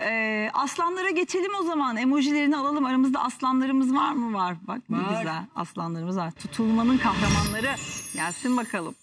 Aslanlara geçelim o zaman. Emojilerini alalım. Aramızda aslanlarımız var mı? Var. Bak ne Var. güzel aslanlarımız var. Tutulmanın kahramanları. Gelsin bakalım.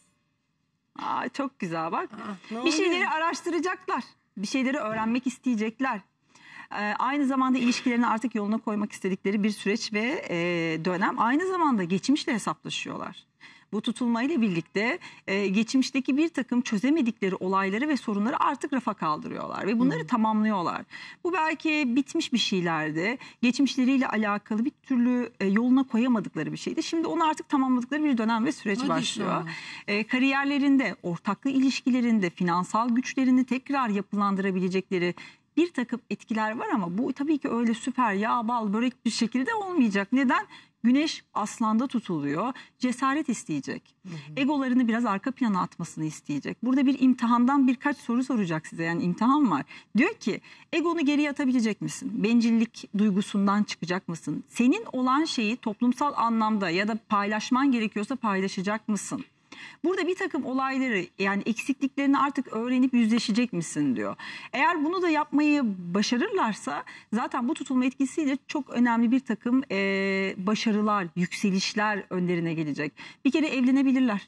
Çok güzel bak. Bir şeyleri araştıracaklar. Bir şeyleri öğrenmek isteyecekler. Aynı zamanda ilişkilerini artık yoluna koymak istedikleri bir süreç ve dönem. Aynı zamanda geçmişle hesaplaşıyorlar. Bu tutulmayla birlikte geçmişteki bir takım çözemedikleri olayları ve sorunları artık rafa kaldırıyorlar ve bunları tamamlıyorlar. Bu belki bitmiş bir şeylerdi. Geçmişleriyle alakalı bir türlü yoluna koyamadıkları bir şeydi. Şimdi onu artık tamamladıkları bir dönem ve süreç başlıyor. Kariyerlerinde, ortaklı ilişkilerinde, finansal güçlerini tekrar yapılandırabilecekleri bir takım etkiler var ama bu tabii ki öyle süper yağ bal börek bir şekilde olmayacak. Neden? Güneş aslanda tutuluyor. Cesaret isteyecek. Egolarını biraz arka plana atmasını isteyecek. Burada bir imtihandan birkaç soru soracak size. Yani imtihan var. Diyor ki egonu geriye atabilecek misin? Bencillik duygusundan çıkacak mısın? Senin olan şeyi toplumsal anlamda ya da paylaşman gerekiyorsa paylaşacak mısın? Burada bir takım olayları yani eksikliklerini artık öğrenip yüzleşecek misin diyor. Eğer bunu da yapmayı başarırlarsa zaten bu tutulma etkisiyle çok önemli bir takım başarılar, yükselişler önlerine gelecek. Bir kere evlenebilirler.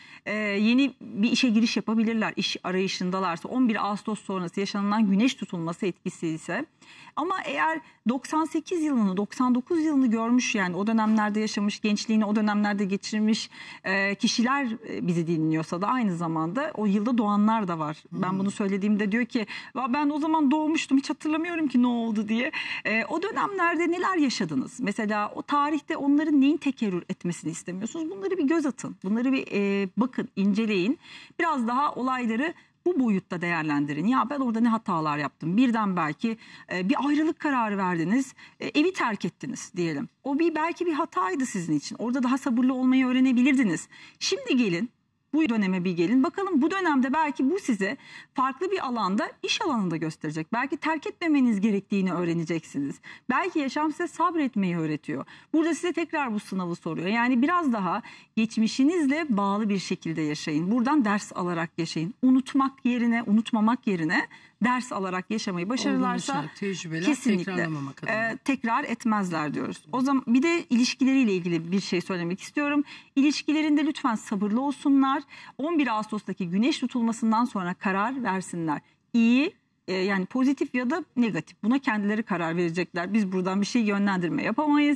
Yeni bir işe giriş yapabilirler iş arayışındalarsa 11 Ağustos sonrası yaşanılan güneş tutulması etkisi ise. Ama eğer 98 yılını 99 yılını görmüş yani o dönemlerde yaşamış gençliğini o dönemlerde geçirmiş kişiler bizi dinliyorsa da aynı zamanda o yılda doğanlar da var. Ben bunu söylediğimde diyor ki ben o zaman doğmuştum hiç hatırlamıyorum ki ne oldu diye. O dönemlerde neler yaşadınız? Mesela o tarihte onların neyin tekerrür etmesini istemiyorsunuz? Bunları bir göz atın. Bunları bir bakın, inceleyin. Biraz daha olayları bu boyutta değerlendirin. Ya ben orada ne hatalar yaptım? Birden belki bir ayrılık kararı verdiniz. Evi terk ettiniz diyelim. O belki bir hataydı sizin için. Orada daha sabırlı olmayı öğrenebilirdiniz. Şimdi gelin. Bu döneme bir gelin. Bakalım bu dönemde belki bu size farklı bir alanda, iş alanında gösterecek. Belki terk etmemeniz gerektiğini öğreneceksiniz. Belki yaşam size sabretmeyi öğretiyor. Burada size tekrar bu sınavı soruyor. Yani biraz daha geçmişinizle bağlı bir şekilde yaşayın. Buradan ders alarak yaşayın. Unutmamak yerine ders alarak yaşamayı başarırlarsa kesinlikle tekrar etmezler diyoruz. O zaman bir de ilişkileriyle ilgili bir şey söylemek istiyorum. İlişkilerinde lütfen sabırlı olsunlar. 11 Ağustos'taki güneş tutulmasından sonra karar versinler. İyi yani pozitif ya da negatif buna kendileri karar verecekler. Biz buradan bir şey yönlendirme yapamayız.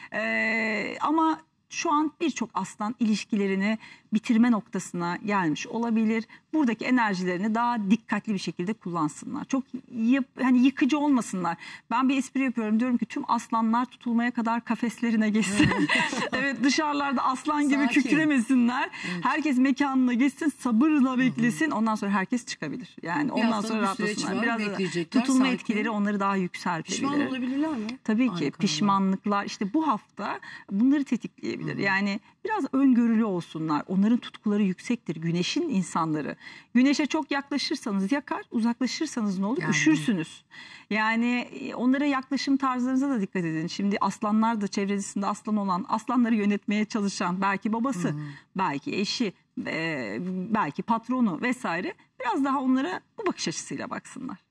Ama şu an birçok aslan ilişkilerini bitirme noktasına gelmiş olabilir. Buradaki enerjilerini daha dikkatli bir şekilde kullansınlar. Çok hani yıkıcı olmasınlar. Ben bir espri yapıyorum. Diyorum ki tüm aslanlar tutulmaya kadar kafeslerine geçsin. Evet, dışarılarda aslan gibi kükremesinler. Herkes mekanına geçsin, sabırla beklesin. Ondan sonra herkes çıkabilir. Yani ondan sonra rahatlasınlar. Biraz da tutulma etkileri onları daha yükseltebilir. Pişman olabilirler mi? Tabii ki pişmanlıklar işte bu hafta bunları tetikleyebilir. Yani biraz öngörülü olsunlar. Onların tutkuları yüksektir. Güneşin insanları. Güneşe çok yaklaşırsanız yakar, uzaklaşırsanız ne olur? Üşürsünüz. Yani onlara yaklaşım tarzlarınıza da dikkat edin. Şimdi aslanlar da çevresinde aslan olan, aslanları yönetmeye çalışan, belki babası, belki eşi, belki patronu vesaire biraz daha onlara bu bakış açısıyla baksınlar.